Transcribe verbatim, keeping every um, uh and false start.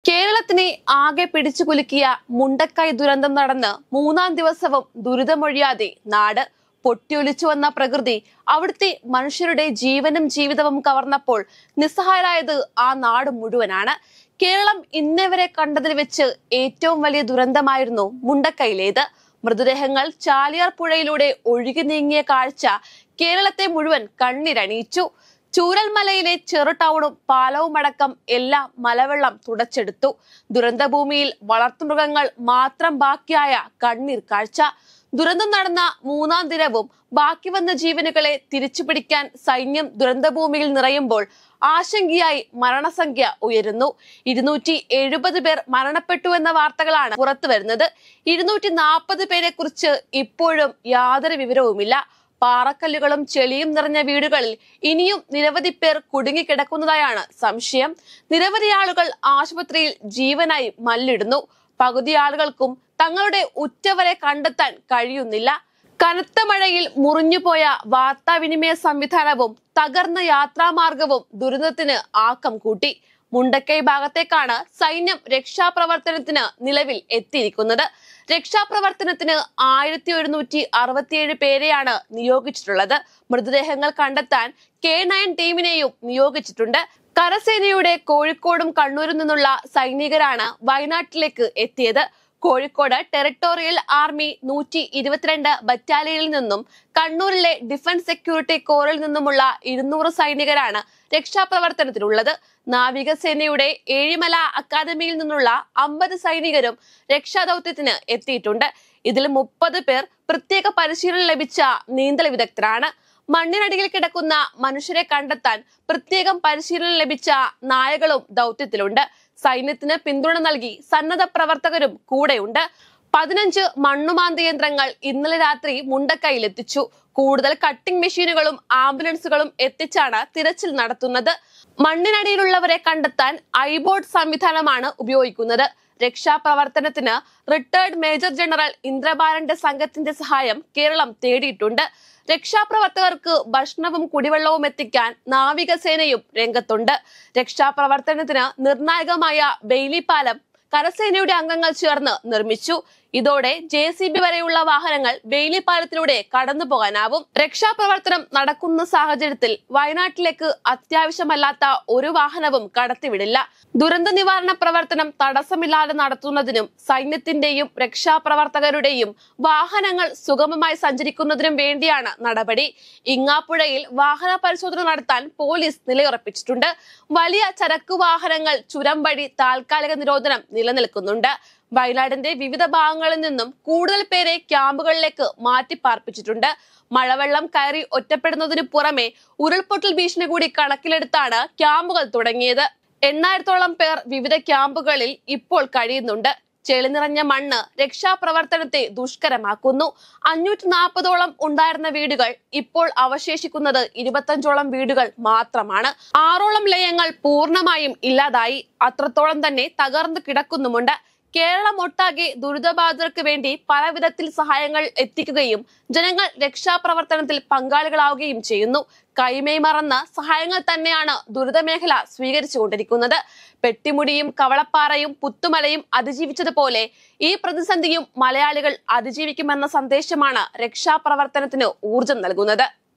കേരളത്തിനെ ആകെ പിടിച്ചുകുലുക്കിയ മുണ്ടക്കൈ ദുരന്തം നടന്ന് മൂന്നാം ദിവസവും ദുരിതമൊഴിയാതെ നാട്. പൊട്ടിയൊലിച്ചു വന്ന പ്രകൃതി അവിടുത്തെ മനുഷ്യരുടെ ജീവനും ജീവിതവും കവർന്നപ്പോൾ നിസ്സഹായരായത് ആ നാട് മുഴുവനാണ്. കേരളം ഇന്നേവരെ കണ്ടതിൽ വെച്ച് ഏറ്റവും വലിയ ദുരന്തമായിരുന്നു മുണ്ടക്കൈയിലേത്. മൃതദേഹങ്ങൾ ചാലിയാർ പുഴയിലൂടെ ഒഴുകി നീങ്ങിയ കാഴ്ച കേരളത്തെ മുഴുവൻ കണ്ണിരണിയിച്ചു. ചൂരൽമലയിലെ ചെറു ടൗണും പാലവും അടക്കം എല്ലാം മലവെള്ളം തുടച്ചെടുത്തു. ദുരന്തഭൂമിയിൽ വളർത്തുമൃഗങ്ങൾ മാത്രം ബാക്കിയായ കണ്ണീർ കാഴ്ച. ദുരന്തം നടന്ന മൂന്നാം ദിനവും ബാക്കി വന്ന ജീവനുകളെ തിരിച്ചുപിടിക്കാൻ സൈന്യം ദുരന്തഭൂമിയിൽ നിറയുമ്പോൾ ആശങ്കയായി മരണസംഖ്യ ഉയരുന്നു. ഇരുന്നൂറ്റി എഴുപത് പേർ മരണപ്പെട്ടു എന്ന വാർത്തകളാണ് പുറത്തു വരുന്നത്. ഇരുന്നൂറ്റി നാൽപ്പത് പേരെ കുറിച്ച് ഇപ്പോഴും യാതൊരു വിവരവുമില്ല. പാറക്കല്ലുകളും ചെളിയും നിറഞ്ഞ വീടുകളിൽ ഇനിയും നിരവധി പേർ കുടുങ്ങിക്കിടക്കുന്നതായാണ് സംശയം. നിരവധി ആളുകൾ ആശുപത്രിയിൽ ജീവനായി മല്ലിടുന്നു. പകുതി ആളുകൾക്കും തങ്ങളുടെ ഉറ്റവരെ കണ്ടെത്താൻ കഴിയുന്നില്ല. കനത്ത മഴയിൽ മുറിഞ്ഞുപോയ വാർത്താവിനിമയ സംവിധാനവും തകർന്ന യാത്രാമാർഗവും ദുരന്തത്തിന് ആക്കം കൂട്ടി. മുണ്ടക്കൈ ഭാഗത്തേക്കാണ് സൈന്യം രക്ഷാപ്രവർത്തനത്തിന് നിലവിൽ എത്തിയിരിക്കുന്നത്. രക്ഷാപ്രവർത്തനത്തിന് ആയിരത്തി ഒരുന്നൂറ്റി അറുപത്തിയേഴ് പേരെയാണ് നിയോഗിച്ചിട്ടുള്ളത്. മൃതദേഹങ്ങൾ കണ്ടെത്താൻ കെ നയൻ ടീമിനെയും നിയോഗിച്ചിട്ടുണ്ട്. കരസേനയുടെ കോഴിക്കോടും കണ്ണൂരിൽ നിന്നുള്ള സൈനികരാണ് വയനാട്ടിലേക്ക് എത്തിയത്. കോഴിക്കോട് ടെറിട്ടോറിയൽ ആർമി നൂറ്റി ഇരുപത്തിരണ്ട് ബറ്റാലിയനിൽ നിന്നും കണ്ണൂരിലെ ഡിഫൻസ് സെക്യൂരിറ്റി കോറിൽ നിന്നുമുള്ള ഇരുന്നൂറ് സൈനികരാണ് രക്ഷാപ്രവർത്തനത്തിലുള്ളത്. നാവികസേനയുടെ ഏഴിമല അക്കാദമിയിൽ നിന്നുള്ള അമ്പത് സൈനികരും രക്ഷാദൌത്യത്തിന് എത്തിയിട്ടുണ്ട്. ഇതിൽ മുപ്പത് പേർ പ്രത്യേക പരിശീലനം ലഭിച്ച നീന്തൽ വിദഗ്ധരാണ്. മണ്ണിനടിയിൽ കിടക്കുന്ന മനുഷ്യരെ കണ്ടെത്താൻ പ്രത്യേകം പരിശീലനം ലഭിച്ച നായകളും ദൗത്യത്തിലുണ്ട്. സൈന്യത്തിന് പിന്തുണ നൽകി സന്നദ്ധ പ്രവർത്തകരും കൂടെയുണ്ട്. പതിനഞ്ച് മണ്ണുമാന്തി യന്ത്രങ്ങൾ ഇന്നലെ രാത്രി മുണ്ടക്കൈയിലെത്തിച്ചു. കൂടുതൽ കട്ടിംഗ് മെഷീനുകളും ആംബുലൻസുകളും എത്തിച്ചാണ് തിരച്ചിൽ നടത്തുന്നത്. മണ്ണിനടിയിലുള്ളവരെ കണ്ടെത്താൻ ഐബോട്ട് സംവിധാനമാണ് ഉപയോഗിക്കുന്നത്. രക്ഷാപ്രവർത്തനത്തിന് റിട്ടയർഡ് മേജർ ജനറൽ ഇന്ദ്രബാലന്റെ സംഘത്തിന്റെ സഹായം കേരളം തേടിയിട്ടുണ്ട്. രക്ഷാപ്രവർത്തകർക്ക് ഭക്ഷണവും കുടിവെള്ളവും എത്തിക്കാൻ നാവികസേനയും രംഗത്തുണ്ട്. രക്ഷാപ്രവർത്തനത്തിന് നിർണായകമായ ബെയിലി പാലം കരസേനയുടെ അംഗങ്ങൾ ചേർന്ന് നിർമ്മിച്ചു. ഇതോടെ ജെ സി ബി വരെയുള്ള വാഹനങ്ങൾ ബെയിലി പാലത്തിലൂടെ കടന്നു പോകാനാവും. രക്ഷാപ്രവർത്തനം നടക്കുന്ന സാഹചര്യത്തിൽ വയനാട്ടിലേക്ക് അത്യാവശ്യമല്ലാത്ത ഒരു വാഹനവും കടത്തിവിടില്ല. ദുരന്ത നിവാരണ പ്രവർത്തനം തടസ്സമില്ലാതെ നടത്തുന്നതിനും സൈന്യത്തിന്റെയും രക്ഷാപ്രവർത്തകരുടെയും വാഹനങ്ങൾ സുഗമമായി സഞ്ചരിക്കുന്നതിനും വേണ്ടിയാണ് നടപടി. ഇങ്ങാപ്പുഴയിൽ വാഹന പരിശോധന നടത്താൻ പോലീസ് നിലയുറപ്പിച്ചിട്ടുണ്ട്. വലിയ ചരക്കു വാഹനങ്ങൾ ചുരം വഴി താൽക്കാലിക നിരോധനം നിലനിൽക്കുന്നുണ്ട്. വയനാടിന്റെ വിവിധ ഭാഗങ്ങളിൽ നിന്നും കൂടുതൽ പേരെ ക്യാമ്പുകളിലേക്ക് മാറ്റിപ്പാർപ്പിച്ചിട്ടുണ്ട്. മഴവെള്ളം കയറി ഒറ്റപ്പെടുന്നതിനു പുറമെ ഉരുൾപൊട്ടൽ ഭീഷണി കൂടി കണക്കിലെടുത്താണ് ക്യാമ്പുകൾ തുടങ്ങിയത്. എണ്ണായിരത്തോളം പേർ വിവിധ ക്യാമ്പുകളിൽ ഇപ്പോൾ കഴിയുന്നുണ്ട്. ചെളി നിറഞ്ഞ മണ്ണ് രക്ഷാപ്രവർത്തനത്തെ ദുഷ്കരമാക്കുന്നു. അഞ്ഞൂറ്റി നാൽപ്പതോളം ഉണ്ടായിരുന്ന വീടുകൾ ഇപ്പോൾ അവശേഷിക്കുന്നത് ഇരുപത്തഞ്ചോളം വീടുകൾ മാത്രമാണ്. ആറോളം ലയങ്ങൾ പൂർണ്ണമായും ഇല്ലാതായി. അത്രത്തോളം തന്നെ തകർന്നു കിടക്കുന്നുമുണ്ട്. കേരളം ഒട്ടാകെ ദുരിതബാധിതർക്ക് വേണ്ടി പല വിധത്തിൽ സഹായങ്ങൾ എത്തിക്കുകയും ജനങ്ങൾ രക്ഷാപ്രവർത്തനത്തിൽ പങ്കാളികളാവുകയും ചെയ്യുന്നു. കൈമേയ് മറന്ന സഹായങ്ങൾ തന്നെയാണ് ദുരിതമേഖല സ്വീകരിച്ചുകൊണ്ടിരിക്കുന്നത്. പെട്ടിമുടിയും കവളപ്പാറയും പുത്തുമലയും അതിജീവിച്ചതുപോലെ ഈ പ്രതിസന്ധിയും മലയാളികൾ അതിജീവിക്കുമെന്ന സന്ദേശമാണ് രക്ഷാപ്രവർത്തനത്തിന് ഊർജം നൽകുന്നത്.